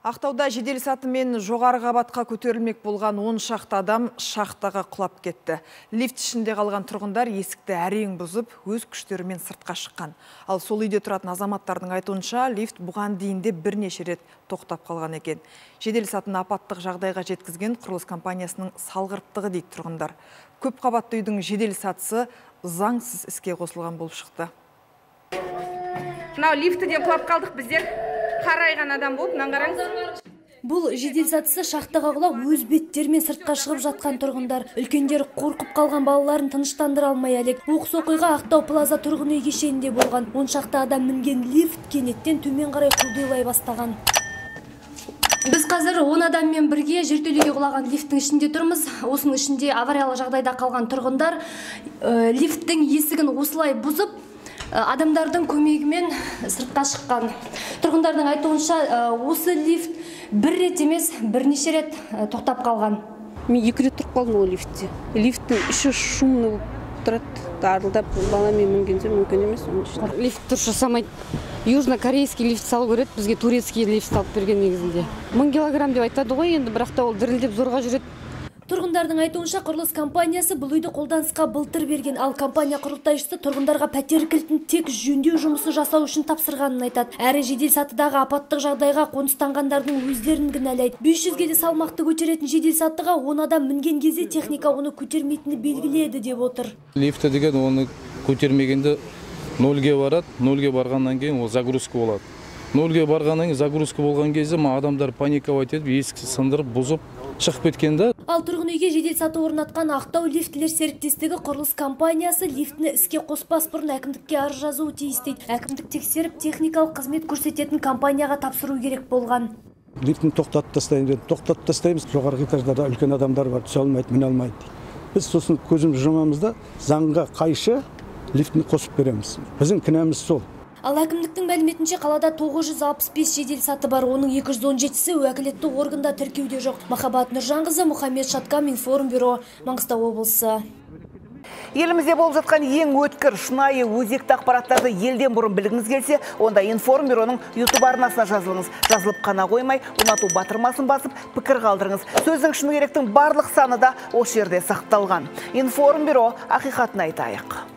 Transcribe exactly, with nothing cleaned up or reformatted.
Ақтауда жедел сатымен жоғары қабатқа көтерілмек болған он шақты адам шахтаға құлап кетті. Лифт ішінде қалған тұрғындар есікті әрең бұзып, өз күштерімен сыртқа шыққан. Ал сол үйде тұратын азаматтардың айтуынша, лифт бұған дейінде бірнеше рет тоқтап қалған екен. Жедел сатын апаттық жағдайға жеткізген құрылыс компаниясының салғырттығы дейді тұрғындар. Көп қабатты үйдің жедел сатысы заңсыз іске қосылған болып шықты. Мынау лифтіден құлап қалдық біздер. Қарайған адам болып, мынаны қараңыз. Бұл жедел сатысы шахтаға құлап өз беттерімен сыртқа шығып жатқан тұрғындар. Үлкендер қорқып қалған балаларын тыныштандыра алмай әлек. Оқыс оқиға Ақтау Плаза тұрғын үй кешенінде болған. он шақты адам мінген лифт кенеттен төмен қарай құлдилай бастаған. Біз қазір он адаммен бірге жертөлеге құлаған лифттің ішінде тұрмыз. Осының ішінде авариялық жағдайда қалған тұрғындар лифттің есігін осылай бұзып, адамдардың көмегімен сыртқа шыққан. Тұрғындардың айтуынша, осы лифт бір рет емес, бірнеше рет тоқтап қалған. Мен екі рет тұрып қалдым ол лифтте. Лифттің іші шумны тұрады. Арылдап, баламен мінгенде мүмкін емес. Лифт дұрыс жасамайды. Южно-корейский лифт салу керек, бізге турецкий лифт салып берген негізінде. Мың килограмм деп айтады ғой, енді бірақ та ол дірілдеп зорға жүреді. Тұрғындардың айтуынша құрылыс компаниясы бұл үйді қолданысқа былтыр берген, ал компания құрылтайшысы тұрғындарға пәтер кілтін тек жөндеу жұмысы жасау үшін тапсырғанын айтады. Әрі жедел сатыдағы апаттық жағдайға қоныстанғандардың өздерін кінәлайды. бес жүзге де салмақты көтеретін жедел сатыға он адам мінген кезде техника оны көтермейтіні белгіледі деп отыр. Лифті деген оны көтермегенде нөлге барады, нөлге барғаннан кейін ол загрузка болады. Нөлге барғаннан кейін загрузка болған кезде адамдар паниковать етіп, есікті сындырып, бұзып шығып кеткенде. Ал тұрғын үйге жедел саты орнатқан Ақтау лифтілер серіктестігі құрылыс компаниясы лифтіні іске қоспас бұрын әкімдікке арыз жазуы тиіс дейді. Әкімдік тексеріп, техникалық қызмет көрсететін компанияға тапсыру керек болған. Лифтін тоқтатып тастаймыз, тоқтатып тастаймыз. Жоғарғы этаждарда үлкен адамдар бар, түсе алмайды, міне алмайды. Біз сосын көзіміз жұмамыз да заңға қайшы лифтіні қосып береміз. Біздің кінәміз сол. Ал әкімдіктің мәліметінше қалада тоғыз жүз алпыс бес жедел саты бар, оның екі жүз он жетісі уәкілетті органда тіркеуде жоқ. Махаббат Нұржанқызы, Мұхаммед Шаткам, Информбюро, Маңғыстау облысы. Елімізде болып жатқан ең өткір, шынайы, өзекті ақпараттарды елден бұрын білгіңіз келсе, онда Информбюроның YouTube арнасына жазылыңыз. Жазылып қана қоймай, ұнату батырмасын басып, пікір қалдырыңыз. Сөздің шыны керектің барлық саны да осы жерде сақталған. Информбюро, ақиқатын айтайық.